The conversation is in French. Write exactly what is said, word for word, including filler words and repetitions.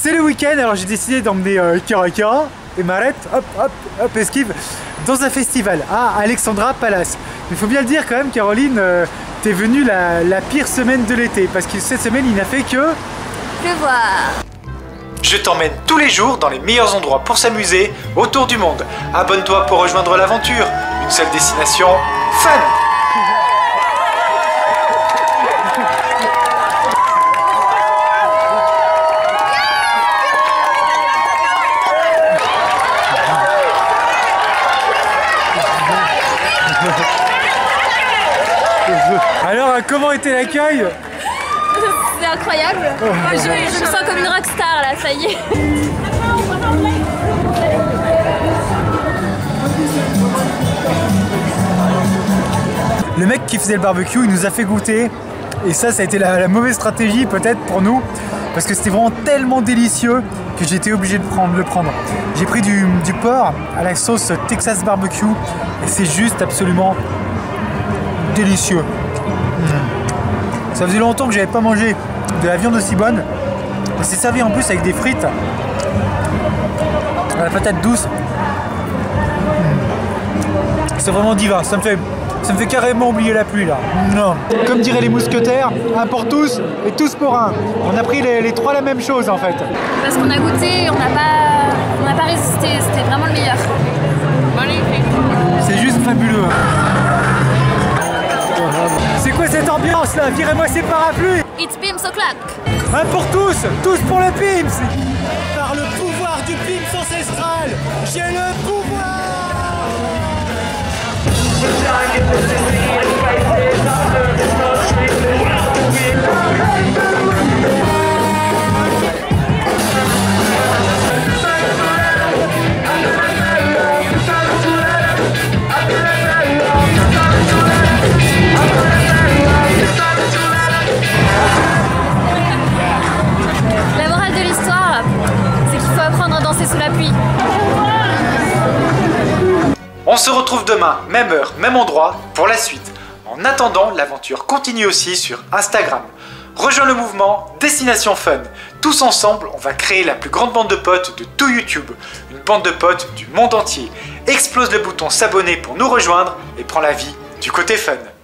C'est le week-end, alors j'ai décidé d'emmener euh, Kara Kara et Marette, hop, hop, hop, esquive, dans un festival à Alexandra Palace. Il faut bien le dire quand même, Caroline, euh, t'es venue la, la pire semaine de l'été, parce que cette semaine, il n'a fait que... pleuvoir. Je t'emmène tous les jours dans les meilleurs endroits pour s'amuser autour du monde. Abonne-toi pour rejoindre l'aventure. Une seule destination, fun! Alors, comment était l'accueil? C'est incroyable. Moi, je, je me sens comme une rockstar là, ça y est. Le mec qui faisait le barbecue, il nous a fait goûter. Et ça, ça a été la, la mauvaise stratégie peut-être pour nous. Parce que c'était vraiment tellement délicieux que j'ai été obligé de prendre, le prendre. J'ai pris du, du porc à la sauce Texas barbecue. Et c'est juste absolument délicieux. Ça faisait longtemps que j'avais pas mangé de la viande aussi bonne. Et c'est servi en plus avec des frites à la patate douce. C'est vraiment divin. Ça me fait, ça me fait carrément oublier la pluie là. Non. Comme diraient les mousquetaires, un pour tous et tous pour un. On a pris les, les trois la même chose en fait. Parce qu'on a goûté, on n'a pas, on n'a pas résisté. C'était vraiment le meilleur. C'est juste fabuleux. C'est quoi cette ambiance là? Virez-moi ces parapluies! It's Pim's o'clock! Un pour tous! Tous pour le Pim's! Par le pouvoir du Pim's ancestral, j'ai le pouvoir! Sous la pluie. On se retrouve demain, même heure, même endroit, pour la suite. En attendant, l'aventure continue aussi sur Instagram. Rejoins le mouvement Destination Fun. Tous ensemble, on va créer la plus grande bande de potes de tout YouTube. Une bande de potes du monde entier. Explose le bouton s'abonner pour nous rejoindre et prends la vie du côté fun.